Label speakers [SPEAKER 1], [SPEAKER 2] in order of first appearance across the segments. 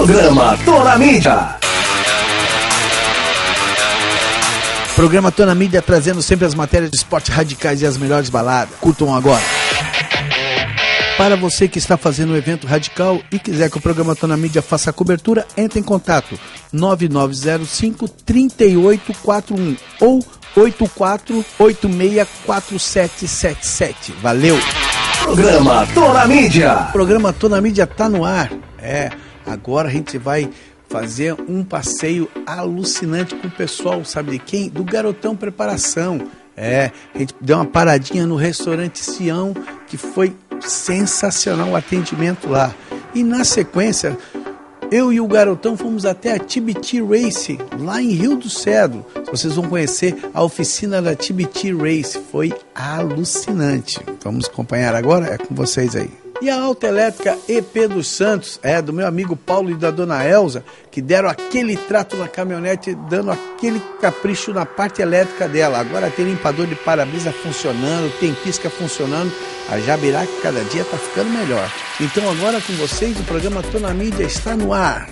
[SPEAKER 1] Programa Tô na Mídia.
[SPEAKER 2] Programa Tô na Mídia, trazendo sempre as matérias de esporte radicais e as melhores baladas. Curtam agora. Para você que está fazendo um evento radical e quiser que o programa Tô na Mídia faça a cobertura, entre em contato 9905-3841 ou 84864777. Valeu!
[SPEAKER 1] Programa Tô na Mídia.
[SPEAKER 2] O programa Tô na Mídia tá no ar. Agora a gente vai fazer um passeio alucinante com o pessoal, sabe de quem? Do Garotão Preparação. A gente deu uma paradinha no restaurante Sião, que foi sensacional o atendimento lá. E na sequência, eu e o Garotão fomos até a TBT Race, lá em Rio do Cedro. Vocês vão conhecer a oficina da TBT Race, foi alucinante. Vamos acompanhar agora? É com vocês aí. E a Autoelétrica EP dos Santos, do meu amigo Paulo e da dona Elza, que deram aquele trato na caminhonete, dando aquele capricho na parte elétrica dela. Agora tem limpador de para-brisa funcionando, tem pisca funcionando. A Jabiraca cada dia está ficando melhor. Então agora com vocês, o programa Tô na Mídia está no ar.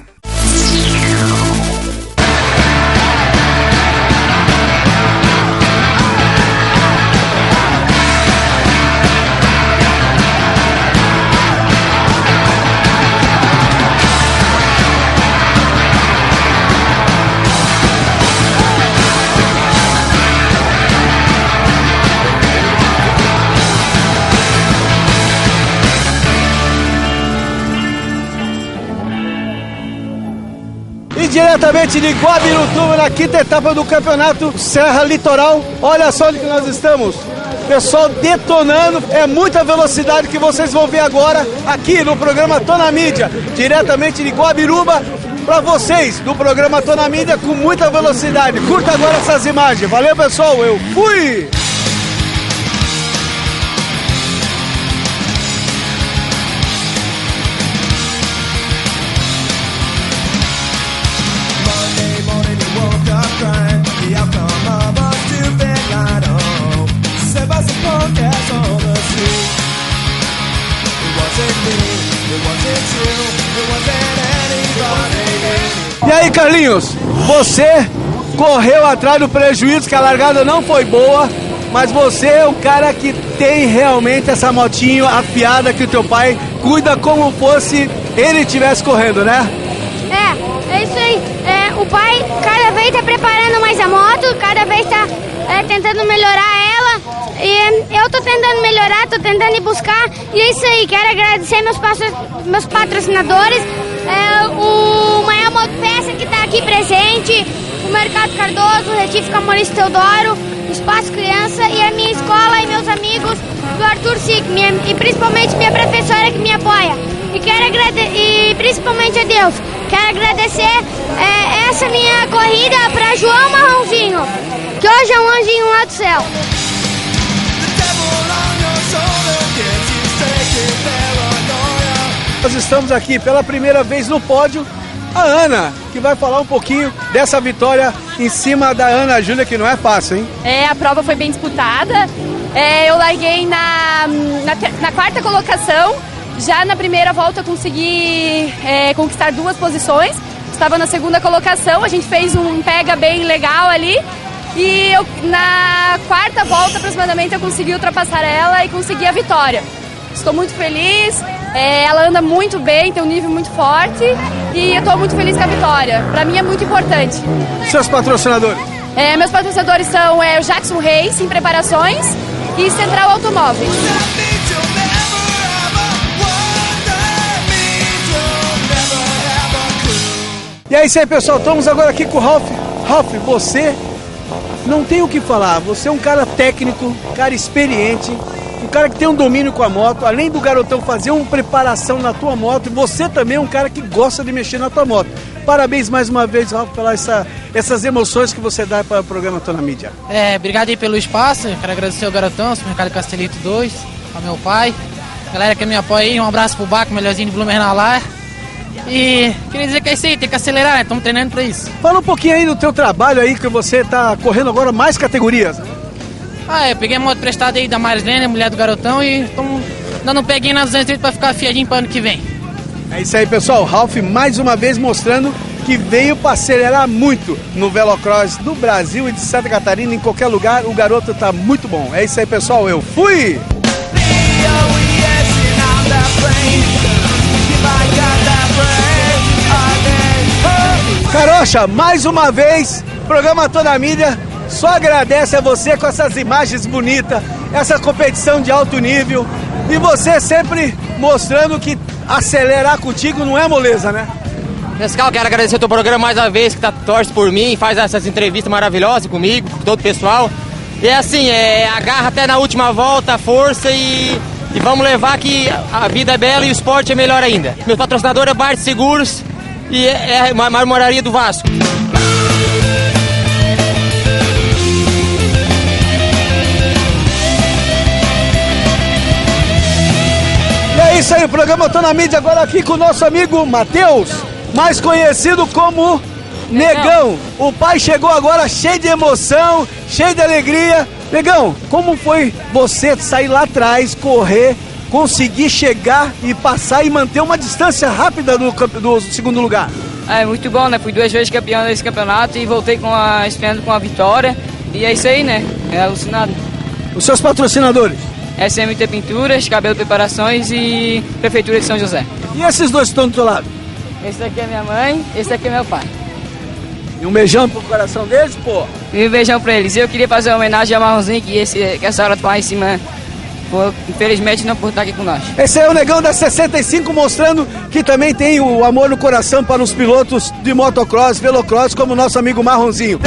[SPEAKER 2] Diretamente de Guabirutuba, na quinta etapa do campeonato Serra Litoral. Olha só onde que nós estamos. Pessoal detonando, é muita velocidade que vocês vão ver agora aqui no programa Tô na Mídia. Diretamente de Guabiruba para vocês, do programa Tô na Mídia com muita velocidade. Curta agora essas imagens. Valeu, pessoal, eu fui! E aí, Carlinhos, você correu atrás do prejuízo, que a largada não foi boa, mas você é o cara que tem realmente essa motinho afiada que o teu pai cuida como fosse ele estivesse correndo, né?
[SPEAKER 3] É isso aí. O pai cada vez está preparando mais a moto, cada vez está tentando melhorar ela. E eu tô tentando melhorar, tô tentando ir buscar. E é isso aí, quero agradecer meus patrocinadores. O Maior Motopeça que tá aqui presente, o Mercado Cardoso, o Retífica Maurício Teodoro, o Espaço Criança e a minha escola e meus amigos do Arthur Sic, e principalmente minha professora que me apoia. E quero agradecer, e principalmente a Deus, quero agradecer essa minha corrida para João Marronzinho, que hoje é um anjinho lá do céu.
[SPEAKER 2] Nós estamos aqui pela primeira vez no pódio, a Ana, que vai falar um pouquinho dessa vitória em cima da Ana Júlia, que não é fácil, hein?
[SPEAKER 4] A prova foi bem disputada, eu larguei na quarta colocação, já na primeira volta eu consegui conquistar 2 posições, estava na segunda colocação, a gente fez um pega bem legal ali, e na quarta volta aproximadamente eu consegui ultrapassar ela e consegui a vitória. Estou muito feliz, ela anda muito bem, tem um nível muito forte e eu estou muito feliz com a vitória. Para mim é muito importante.
[SPEAKER 2] Seus patrocinadores?
[SPEAKER 4] Meus patrocinadores são o Jackson Reis, em preparações, e Central Automóveis.
[SPEAKER 2] E é isso aí, pessoal, estamos agora aqui com o Ralph. Ralph, você não tem o que falar, você é um cara técnico, um cara experiente, um cara que tem um domínio com a moto, além do Garotão fazer uma preparação na tua moto, você também é um cara que gosta de mexer na tua moto. Parabéns mais uma vez, Ralph, pelas essas emoções que você dá para o programa Tô na Mídia.
[SPEAKER 5] Obrigado aí pelo espaço, quero agradecer ao Garotão, ao Supermercado Castelito 2, ao meu pai, galera que me apoia aí, um abraço pro Baco, melhorzinho de Blumenau. E queria dizer que é isso aí, tem que acelerar, né? Estamos treinando para isso.
[SPEAKER 2] Fala um pouquinho aí do teu trabalho aí, que você tá correndo agora mais categorias.
[SPEAKER 5] Eu peguei a moto prestada aí da Marislene, mulher do Garotão, e estamos dando um peguinho na 230 para ficar afiadinho para ano que vem.
[SPEAKER 2] É isso aí, pessoal. Ralf mais uma vez mostrando que veio para acelerar muito no Velocross do Brasil e de Santa Catarina, em qualquer lugar. O garoto tá muito bom. É isso aí, pessoal. Eu fui! Carocha, mais uma vez, programa Tô na Mídia só agradece a você com essas imagens bonitas, essa competição de alto nível e você sempre mostrando que acelerar contigo não é moleza, né?
[SPEAKER 6] Nescau, quero agradecer o teu programa mais uma vez, que torce por mim, faz essas entrevistas maravilhosas comigo, com todo o pessoal. E é assim, agarra até na última volta, força e vamos levar que a vida é bela e o esporte é melhor ainda. Meu patrocinador é Bart Seguros e é a Marmoraria do Vasco.
[SPEAKER 2] E é isso aí, o programa Tô na Mídia agora aqui com o nosso amigo Matheus, mais conhecido como Negão. O pai chegou agora cheio de emoção, cheio de alegria. Negão, como foi você sair lá atrás, correr, conseguir chegar e passar e manter uma distância rápida do segundo lugar?
[SPEAKER 7] É muito bom, né? Fui 2 vezes campeão desse campeonato e voltei esperando com a vitória. E é isso aí, né? É alucinado.
[SPEAKER 2] Os seus patrocinadores?
[SPEAKER 7] SMT Pinturas, Cabelo Preparações e Prefeitura de São José.
[SPEAKER 2] E esses dois que estão do teu lado?
[SPEAKER 7] Esse daqui é minha mãe, esse daqui é meu pai.
[SPEAKER 2] E um beijão pro coração deles, pô?
[SPEAKER 7] E um beijão pra eles. Eu queria fazer uma homenagem ao Marronzinho, que essa hora tá lá em cima, infelizmente não por estar aqui com nós.
[SPEAKER 2] Esse é o Negão da 65, mostrando que também tem o amor no coração para os pilotos de motocross, velocross, como o nosso amigo Marronzinho.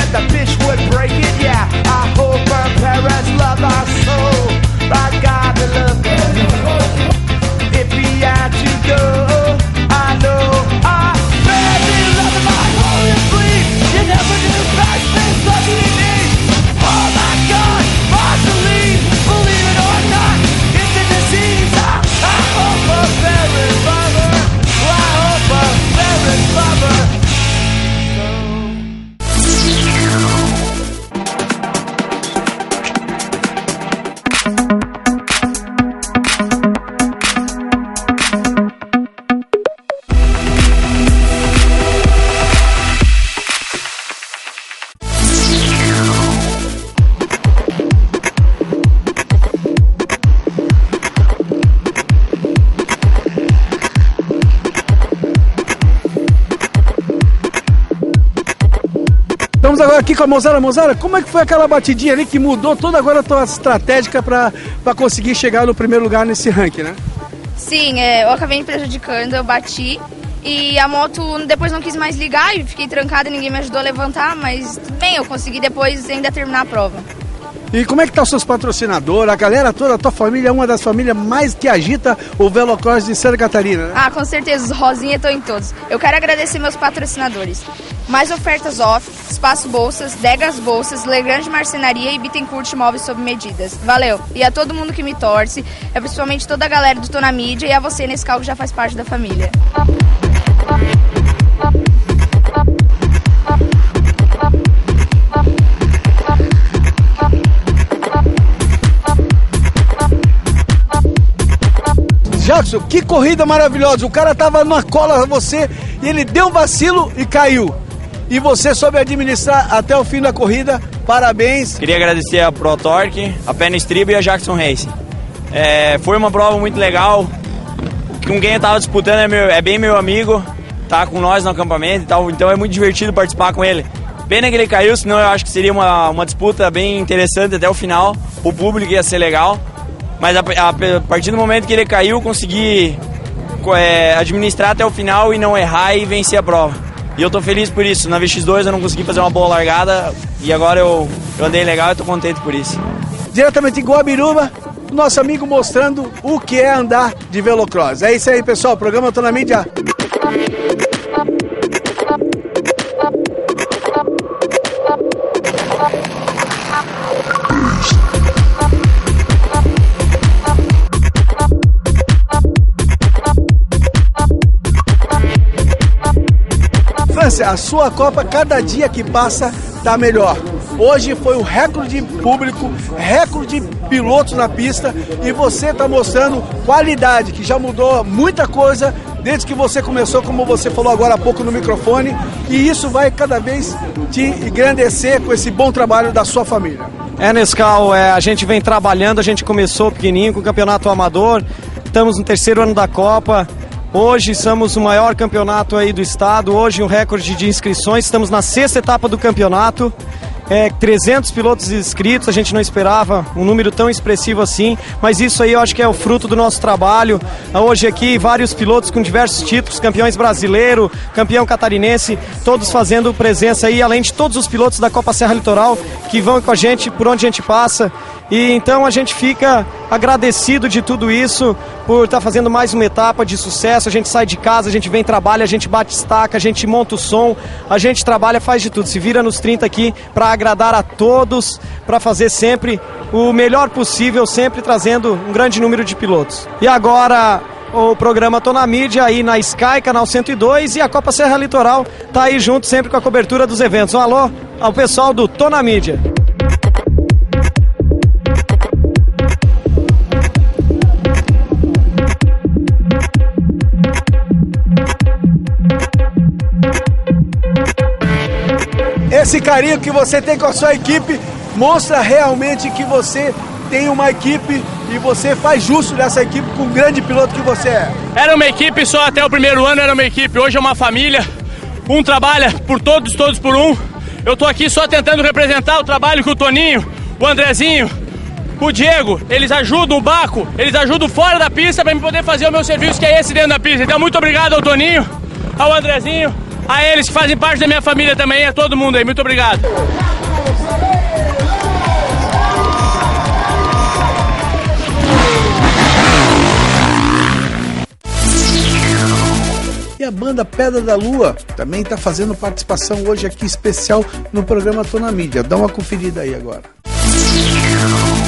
[SPEAKER 2] Estamos agora aqui com a Mozara. Mozara, como é que foi aquela batidinha ali que mudou toda agora a tua estratégia para conseguir chegar no primeiro lugar nesse ranking, né?
[SPEAKER 8] Sim, eu acabei me prejudicando, eu bati e a moto depois não quis mais ligar e fiquei trancada e ninguém me ajudou a levantar, mas tudo bem, eu consegui depois ainda terminar a prova.
[SPEAKER 2] E como é que tá os seus patrocinadores, a galera toda, a tua família é uma das famílias mais que agita o Velocross de Santa Catarina, né?
[SPEAKER 8] Ah, com certeza, os rosinha estão em todos. Eu quero agradecer meus patrocinadores. Mais Ofertas Off, Espaço Bolsas, Degas Bolsas, Legrande Marcenaria e Bittencourt Móveis sob medidas. Valeu! E a todo mundo que me torce, principalmente toda a galera do Tô na Mídia e a você, Nescau, que já faz parte da família.
[SPEAKER 2] Jackson, que corrida maravilhosa, o cara tava numa cola a você e ele deu um vacilo e caiu. E você soube administrar até o fim da corrida, parabéns.
[SPEAKER 9] Queria agradecer a ProTorque, a Pé no Estribo e a Jackson Racing. Foi uma prova muito legal, com quem eu tava disputando é bem meu amigo, tá com nós no acampamento e tal, então é muito divertido participar com ele. Pena que ele caiu, senão eu acho que seria uma disputa bem interessante até o final, o público ia ser legal. Mas a partir do momento que ele caiu, eu consegui administrar até o final e não errar e vencer a prova. E eu tô feliz por isso. Na VX2 eu não consegui fazer uma boa largada e agora eu andei legal e tô contente por isso.
[SPEAKER 2] Diretamente em Guabiruba, o nosso amigo mostrando o que é andar de velocross. É isso aí, pessoal. O programa Tô na Mídia. A sua Copa, cada dia que passa, tá melhor. Hoje foi o recorde de público, recorde de pilotos na pista e você tá mostrando qualidade, que já mudou muita coisa desde que você começou, como você falou agora há pouco no microfone, e isso vai cada vez te engrandecer com esse bom trabalho da sua família.
[SPEAKER 10] Nescau, a gente vem trabalhando, a gente começou pequenininho com o campeonato amador, estamos no 3º ano da Copa, hoje somos o maior campeonato aí do estado, hoje um recorde de inscrições, estamos na 6ª etapa do campeonato, 300 pilotos inscritos, a gente não esperava um número tão expressivo assim, mas isso aí eu acho que é o fruto do nosso trabalho. Hoje aqui vários pilotos com diversos títulos, campeões brasileiro, campeão catarinense, todos fazendo presença aí, além de todos os pilotos da Copa Serra Litoral que vão com a gente por onde a gente passa. E então a gente fica agradecido de tudo isso, por estar fazendo mais uma etapa de sucesso. A gente sai de casa, a gente vem, trabalha, a gente bate estaca, a gente monta o som, a gente trabalha, faz de tudo, se vira nos 30 aqui para agradar a todos, para fazer sempre o melhor possível, sempre trazendo um grande número de pilotos. E agora o programa Tô na Mídia aí na Sky, canal 102, e a Copa Serra Litoral tá aí junto sempre com a cobertura dos eventos. Um alô ao pessoal do Tô na Mídia.
[SPEAKER 2] Esse carinho que você tem com a sua equipe mostra realmente que você tem uma equipe e você faz justo dessa equipe com o grande piloto que você é.
[SPEAKER 11] Era uma equipe só até o primeiro ano, era uma equipe. Hoje é uma família, um trabalha por todos, todos por um. Eu tô aqui só tentando representar o trabalho que o Toninho, o Andrezinho, o Diego, eles ajudam o Baco, eles ajudam fora da pista para eu poder fazer o meu serviço, que é esse dentro da pista. Então muito obrigado ao Toninho, ao Andrezinho, a eles que fazem parte da minha família também, a todo mundo aí, muito obrigado.
[SPEAKER 2] E a banda Pedra da Lua também está fazendo participação hoje aqui especial no programa Tô na Mídia. Dá uma conferida aí agora.